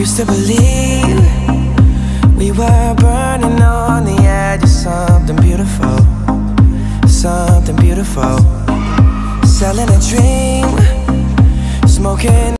used to believe we were burning on the edge of something beautiful, something beautiful. Selling a dream, smoking